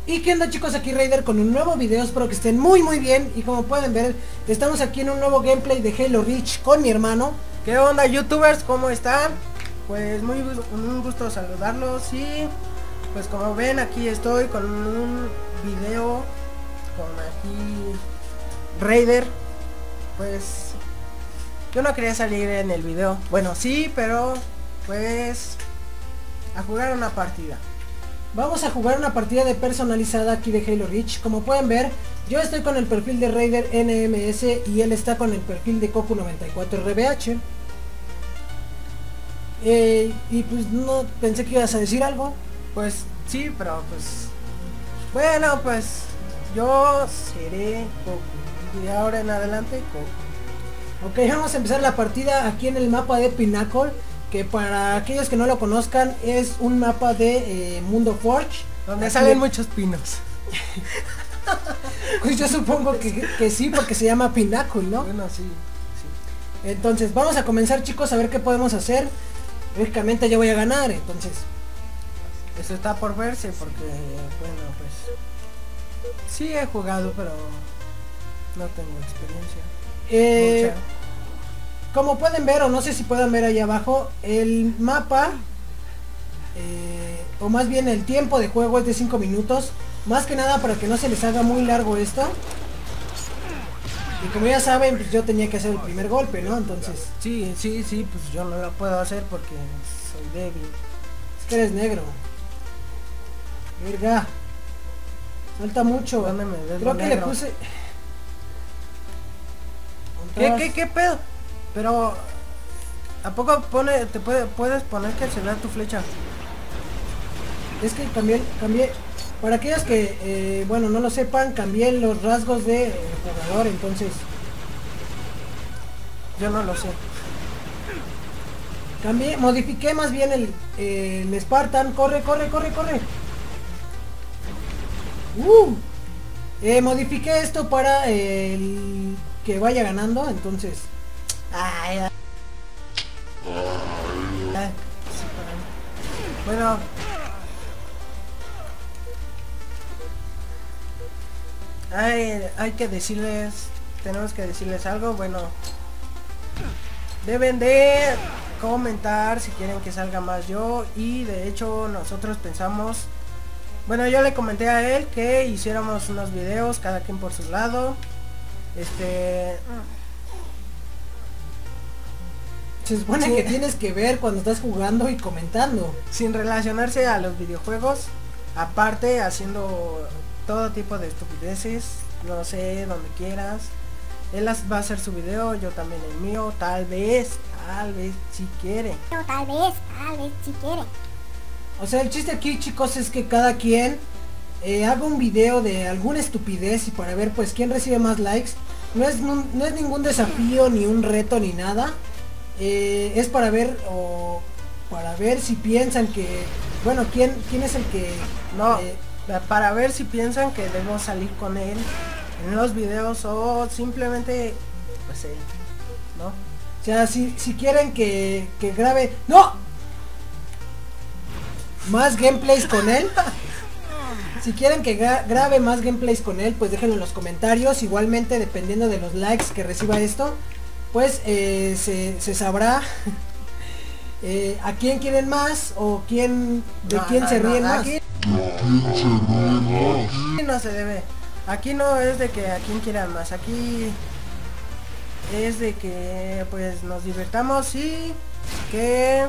Y qué onda chicos, aquí Raider con un nuevo video, espero que estén muy bien. Y como pueden ver, estamos aquí en un nuevo gameplay de Halo Reach con mi hermano. ¿Qué onda youtubers? ¿Cómo están? Pues un gusto saludarlos. Y pues como ven, aquí estoy con un video con aquí Raider. Pues yo no quería salir en el video, bueno sí, pero pues a jugar una partida. Vamos a jugar una partida de personalizada aquí de Halo Reach. Como pueden ver, yo estoy con el perfil de Raider NMS y él está con el perfil de Coco94RBH. Y pues no pensé que ibas a decir algo. Pues sí, pero pues bueno, pues yo seré Coco y de ahora en adelante Coco. Ok, vamos a empezar la partida aquí en el mapa de Pinnacle, que para aquellos que no lo conozcan es un mapa de Mundo Forge, donde aquí salen muchos pinos. Pues yo supongo que sí, porque se llama Pinnacle, ¿no? Bueno, sí. Entonces vamos a comenzar chicos, a ver qué podemos hacer. Lógicamente yo voy a ganar, entonces eso está por verse, porque bueno, pues sí he jugado, pero no tengo experiencia. Como pueden ver, o no sé si puedan ver ahí abajo, el mapa, o más bien el tiempo de juego es de 5 minutos. Más que nada para que no se les haga muy largo esto. Y como ya saben, pues yo tenía que hacer el primer golpe, ¿no? Entonces sí, pues yo no lo puedo hacer porque soy débil. Es que eres negro. Verga. Falta mucho. Creo que le puse... ¿Qué pedo? Pero ¿a poco puedes poner que se vea tu flecha? Es que cambié, para aquellos que bueno, no lo sepan, cambié los rasgos de jugador, entonces yo no lo sé. Modifiqué más bien el Spartan. Corre. Modifiqué esto para el que vaya ganando, entonces bueno, hay que decirles, tenemos que decirles algo. Bueno, deben de comentar si quieren que salga más yo, y de hecho nosotros pensamos, bueno, yo le comenté a él que hiciéramos unos videos cada quien por su lado. Se supone que tienes que ver cuando estás jugando y comentando, sin relacionarse a los videojuegos, aparte haciendo todo tipo de estupideces, no sé, donde quieras. Él va a hacer su video, yo también el mío, tal vez si quiere. O sea, el chiste aquí chicos es que cada quien haga un video de alguna estupidez y para ver pues quién recibe más likes. No es ningún desafío ni un reto ni nada. Es para ver si piensan que, bueno, quién es el que no, para ver si piensan que debo salir con él en los videos o simplemente pues él, ¿no? O sea, si quieren que grabe más gameplays con él. Si quieren que grabe más gameplays con él, pues déjenlo en los comentarios. Igualmente, dependiendo de los likes que reciba esto, pues se sabrá a quién quieren más o quién se ríen más. Aquí no se debe. Aquí no es de que a quién quieran más. Aquí es de que pues nos divertamos y que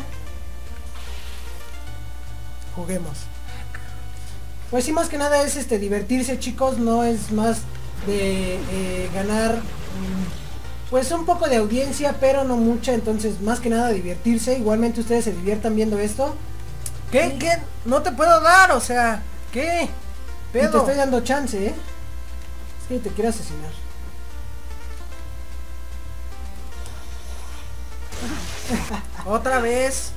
juguemos. Pues sí, más que nada es divertirse chicos, no es más de ganar pues un poco de audiencia, pero no mucha, entonces más que nada divertirse. Igualmente ustedes se diviertan viendo esto. ¿Qué? No te puedo dar, o sea, ¿qué? Pedo. Y te estoy dando chance, es que te quiero asesinar. Otra vez.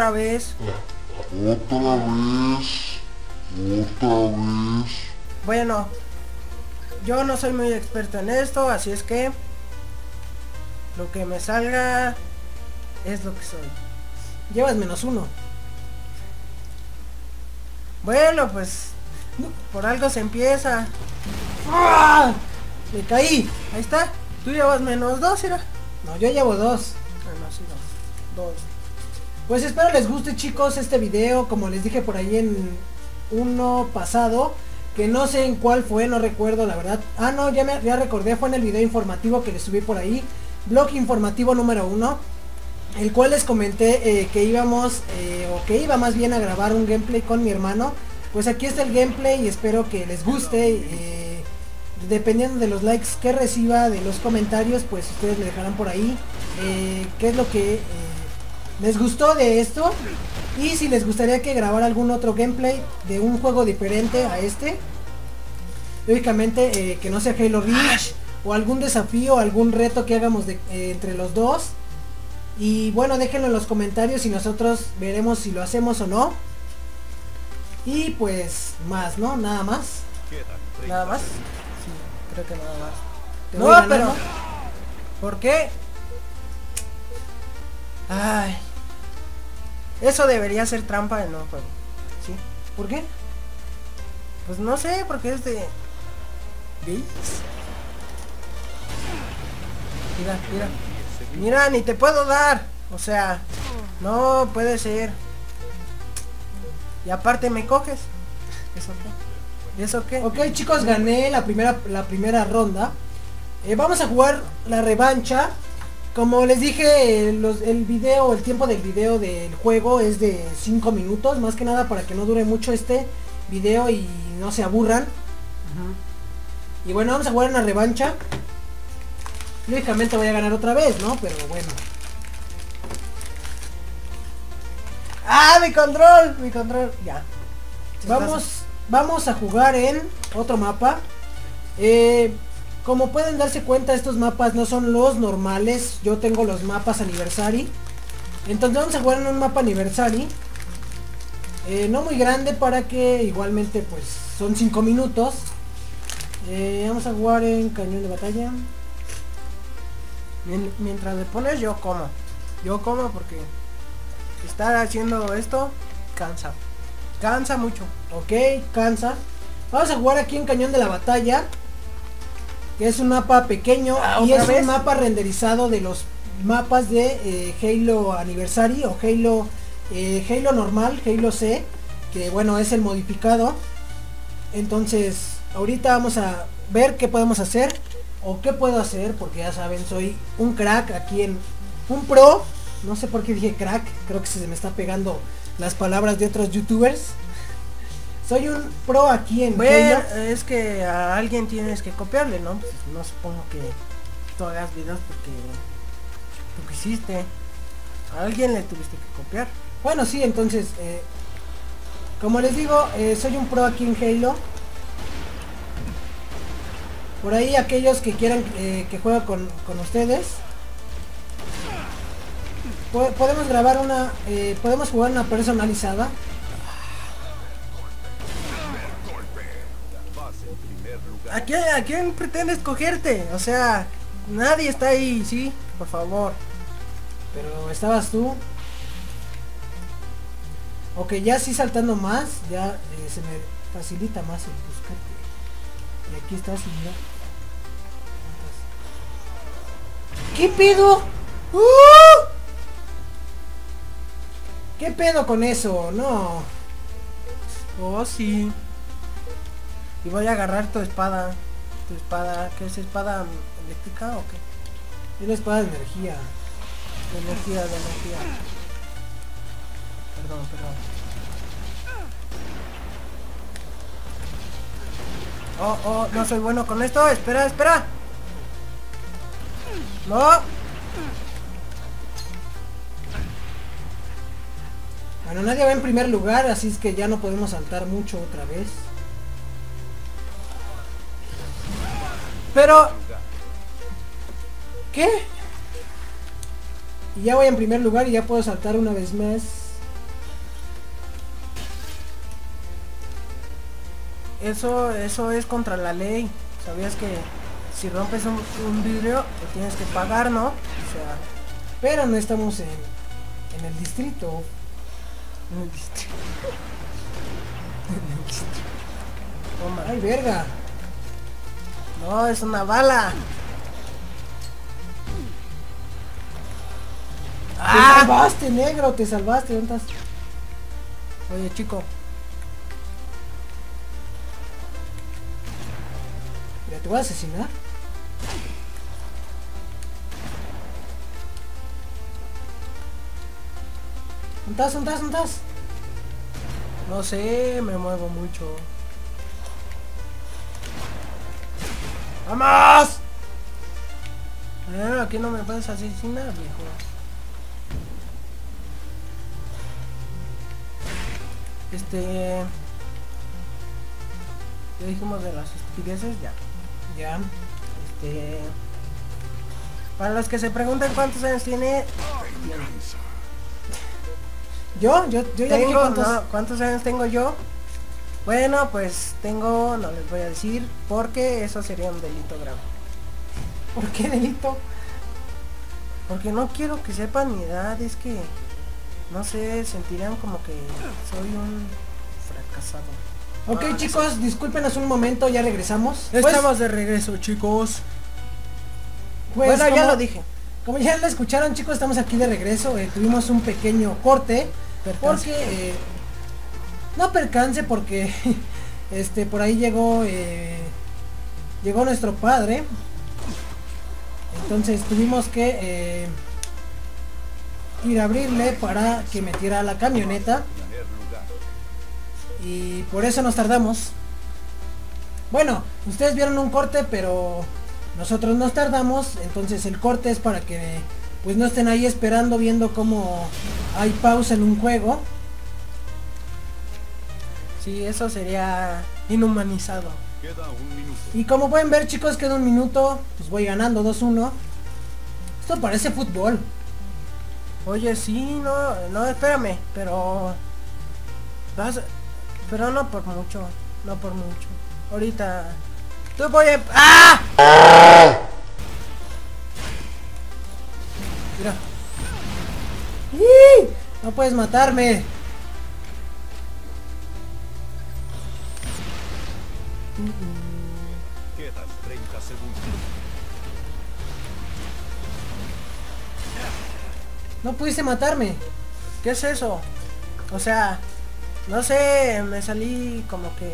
Bueno, yo no soy muy experto en esto, así es que lo que me salga es lo que soy. Llevas -1. Bueno, pues Por algo se empieza. ¡Ah! Me caí. Ahí está. Tú llevas -2, ¿era? No, yo llevo 2. Ah, no, sí, 2. Pues espero les guste, chicos, este video. Como les dije por ahí en uno pasado, que no sé en cuál fue, no recuerdo la verdad. Ah, no, ya recordé, fue en el video informativo que les subí por ahí, blog informativo número 1, el cual les comenté que íbamos, o que iba más bien a grabar un gameplay con mi hermano. Pues aquí está el gameplay y espero que les guste. Dependiendo de los likes que reciba, de los comentarios, pues ustedes me dejarán por ahí qué es lo que les gustó de esto. Y si les gustaría que grabara algún otro gameplay de un juego diferente a este. Lógicamente que no sea Halo Reach, o algún desafío, algún reto que hagamos entre los dos. Y bueno, déjenlo en los comentarios y nosotros veremos si lo hacemos o no. Y pues más, ¿no? Nada más. ¿Nada más? Sí, creo que nada más. Te voy No, ganando. pero... ¿Por qué? Ay... Eso debería ser trampa en un juego. ¿Sí? ¿Por qué? Pues no sé, porque es de... ¿Veis? Mira, mira. Mira, ni te puedo dar. O sea, no puede ser. Y aparte me coges. ¿Eso qué? ¿Eso qué? Ok, chicos, gané la primera ronda. Vamos a jugar la revancha. Como les dije, el tiempo del video del juego es de 5 minutos. Más que nada para que no dure mucho este video y no se aburran. Y bueno, vamos a jugar una revancha. Lógicamente voy a ganar otra vez, ¿no? Pero bueno. ¡Ah, mi control! Mi control. Ya. Vamos a jugar en otro mapa. Como pueden darse cuenta, estos mapas no son los normales. Yo tengo los mapas Anniversary. Entonces vamos a jugar en un mapa Anniversary. No muy grande para que igualmente pues son 5 minutos. Vamos a jugar en cañón de batalla. Mientras le pones yo como. Yo como porque estar haciendo esto cansa. Cansa mucho. Ok, cansa. Vamos a jugar aquí en cañón de la batalla, que es un mapa pequeño y es un mapa renderizado de los mapas de Halo Anniversary o Halo normal, Halo C, que bueno, es el modificado. Entonces ahorita vamos a ver qué podemos hacer o qué puedo hacer, porque ya saben, soy un crack aquí en un pro. No sé por qué dije crack, creo que se me está pegando las palabras de otros youtubers. Soy un pro aquí en Bueno, es que a alguien tienes que copiarle, ¿no? Pues no supongo que tú hagas videos porque tú quisiste. A alguien le tuviste que copiar. Bueno, sí, entonces, como les digo, soy un pro aquí en Halo. Por ahí aquellos que quieran que juegue con ustedes, podemos grabar podemos jugar una personalizada. ¿A quién pretendes cogerte? O sea, nadie está ahí, ¿sí? Por favor. Pero estabas tú. Ok, ya sí saltando más, ya se me facilita más el buscarte. Y aquí estás y mira. ¿Qué pedo? ¿Qué pedo con eso? No. Oh, sí. Y voy a agarrar tu espada. Tu espada, ¿qué es espada eléctrica o qué? Es la espada de energía. De energía. Perdón. Oh, no soy bueno con esto. Espera. No. Bueno, nadie va en primer lugar, así es que ya no podemos saltar mucho otra vez. Pero... ¿Qué? Y ya voy en primer lugar y ya puedo saltar una vez más. Eso es contra la ley. ¿Sabías que si rompes un vidrio te tienes que pagar, no? O sea... Pero no estamos en el distrito. Toma. Ay, verga. No, es una bala. Te salvaste, negro, te salvaste. ¿Dónde estás? Oye, chico. Mira, te voy a asesinar. ¿Dónde estás? ¿Dónde estás? ¿Dónde estás? No sé, me muevo mucho. ¡Vamos! Aquí no me puedes asesinar, viejo. Ya dijimos de las estupideces, ya. Ya. Para los que se preguntan cuántos años tiene... Yo ya dije Tengo, cuántos. no, ¿cuántos años tengo yo? Bueno, pues tengo, no les voy a decir, porque eso sería un delito grave. ¿Por qué delito? Porque no quiero que sepan mi edad, es que, no sé, sentirán como que soy un fracasado. Ok, chicos, discúlpenos un momento, ya regresamos. Estamos de regreso, chicos. Pues, Bueno, ya como- lo dije. Como ya lo escucharon, chicos, estamos aquí de regreso. Tuvimos un pequeño corte. Percance. Porque... no percance, porque... por ahí llegó... llegó nuestro padre. Entonces tuvimos que... ir a abrirle para que metiera la camioneta. Y por eso nos tardamos. Bueno, ustedes vieron un corte, pero... nosotros nos tardamos, entonces el corte es para que pues no estén ahí esperando viendo cómo hay pausa en un juego. Sí, eso sería inhumanizado. Queda un minuto. Y como pueden ver, chicos, queda un minuto, pues voy ganando 2-1. Esto parece fútbol. Oye, sí, no, espérame, pero... pero no por mucho, no por mucho. Ahorita... tú voy a... ¡ah! Mira. ¡Ih! No puedes matarme. Quedan 30 segundos. No pudiste matarme. ¿Qué es eso? O sea, no sé, me salí como que...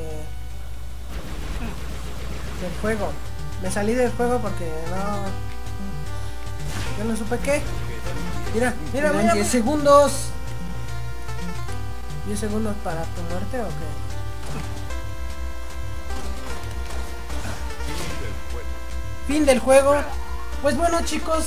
del juego. Me salí del juego porque no... yo no supe qué. Mira, mira, Quedan mira. 10 segundos. 10 segundos para tu muerte o qué. Fin del juego. Pues bueno, chicos,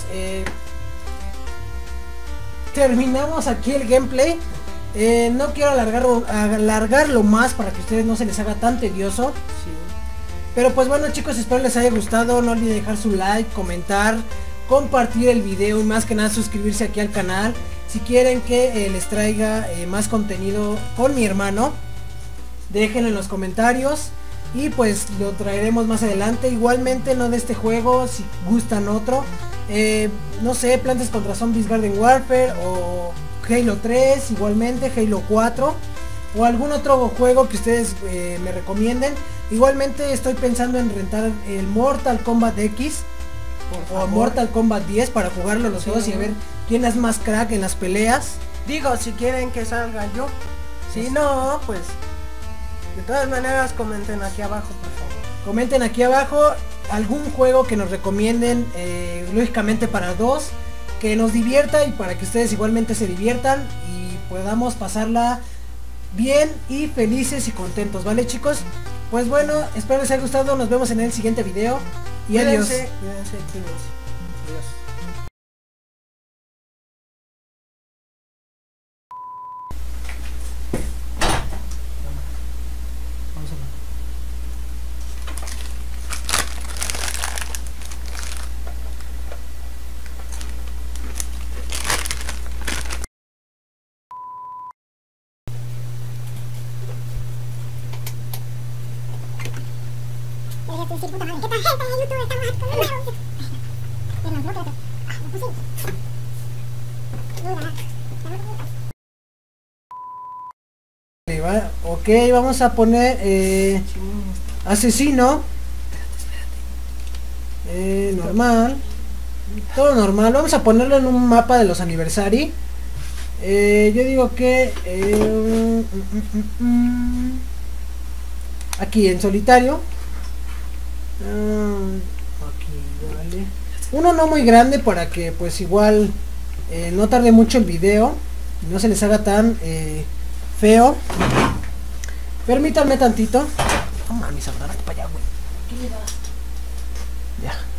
terminamos aquí el gameplay. No quiero alargarlo más para que a ustedes no se les haga tan tedioso. Sí. Pero pues bueno, chicos, espero les haya gustado. No olviden dejar su like, comentar, compartir el video y más que nada suscribirse aquí al canal. Si quieren que les traiga más contenido con mi hermano, déjenlo en los comentarios y pues lo traeremos más adelante. Igualmente no de este juego, si gustan otro, no sé, Plantas contra Zombies Garden Warfare o Halo 3, igualmente Halo 4 o algún otro juego que ustedes me recomienden. Igualmente estoy pensando en rentar el Mortal Kombat X o Mortal Kombat 10 para jugarlo los dos y a ver quién es más crack en las peleas. Digo, si quieren que salga yo. Si no, pues... de todas maneras comenten aquí abajo, por favor. Comenten aquí abajo algún juego que nos recomienden, lógicamente para dos, que nos divierta y para que ustedes igualmente se diviertan y podamos pasarla bien y felices y contentos, ¿vale, chicos? Pues bueno, espero les haya gustado, nos vemos en el siguiente video y adiós. Cuídense, cuídense, cuídense. Adiós. Vamos a ver. Ok, vamos a poner... Sí, Asesino. Normal. Todo normal. Vamos a ponerlo en un mapa de los aniversari. Yo digo que aquí en solitario. Aquí, vale. Uno no muy grande para que pues igual no tarde mucho el video y no se les haga tan feo. Permítanme tantito. No mames, para allá, güey. Ya.